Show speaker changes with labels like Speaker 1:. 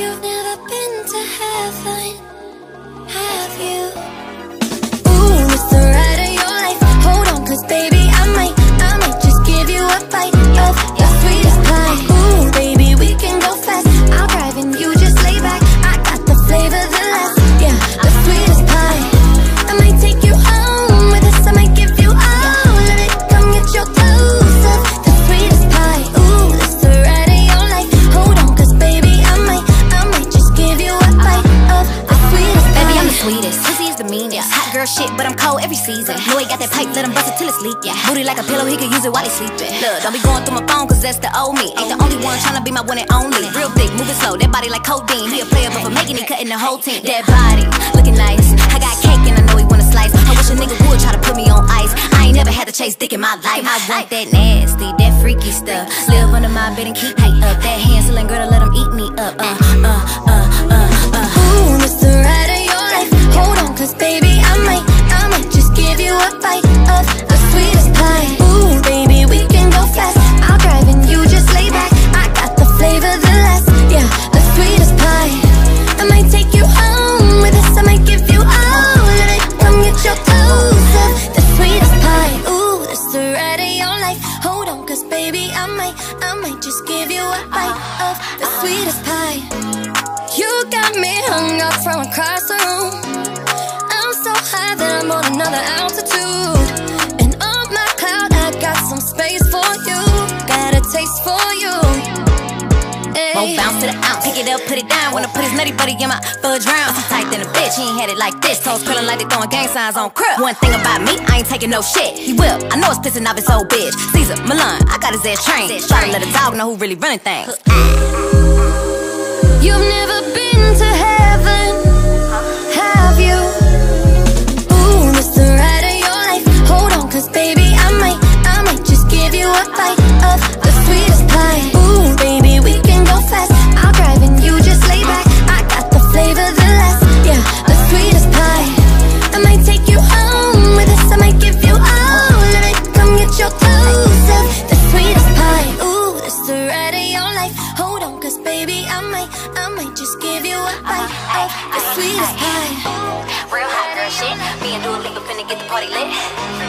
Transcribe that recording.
Speaker 1: You've never been to heaven, have you? Ooh, it's the ride of your life. Hold on, cause baby, I might just give you a bite of your sweetest pie. Ooh, baby, we can go fast. I'll drive and you just lay back. I got the flavor, the last, yeah, the sweetest pie. I might take you home with us, I might give you all of it. Come get your dose of the sweetest pie. Ooh, it's the ride of your life. Hold on, cause baby, I might just give you a bite of the sweetest pie.
Speaker 2: Baby, I'm the sweetest, pussy is the meanest. Hot girl shit, but I'm cold every season. Know he got that pipe, let him bust it till it's leak. Yeah, booty like a pillow, he could use it while he sleeping. Look, don't be going through my phone, cause that's the old me. Ain't the only one tryna be my one and only. Real thick, moving slow, that body like codeine. He a player, but for making it, cutting the whole team. That body, looking nice. I got cake and I know he wanna slice. I wish a nigga would try to put me on ice. I ain't never had to chase dick in my life. I want that nasty, that freaky stuff. Live under my bed and keep me up. That Hansel and Gretel, let him eat me up.
Speaker 1: Ooh, it's the ride of your life. Hold on, cause baby, I might just give you a bite of the sweetest pie. Ooh, baby, we can go fast. I'll drive and you just lay back. I got the flavor, the last, yeah, the sweetest pie. I might take you home with us, I might give you all of it. Come get your dose of the sweetest pie. Ooh, it's the ride of your life. Hold on, cause baby, I might just give you a bite of the sweetest pie. You got me hung up from across the room. I'm so high that I'm on another altitude. And on my cloud, I got some space for you. Got a taste for you.
Speaker 2: Won't bounce to the ounce, pick it up, put it down. Wanna put his nutty buddy in my fudge round. He tight than a bitch, he ain't had it like this. Toes curling like they throwing gang signs on crib. One thing about me, I ain't taking no shit. He will, I know it's pissing off his old bitch. Caesar, Milan, I got his ass trained. Try to let a dog know who really running things.
Speaker 1: You've never been to heaven, have you? Ooh, it's the ride of your life. Hold on, cause baby, I might just give you a bite of the sweetest pie. Ooh, baby, we can go fast. I'll drive and you just lay back. I got the flavor, the last, yeah, the sweetest pie. I might take you home with us, I might give you all of it. Come get your dose of the sweetest pie. Ooh, it's the ride of your life. Hold on, cause baby, I might just give you a bite of the sweetest pie.
Speaker 2: Real hot girl shit, me and Lipa finna get the party lit.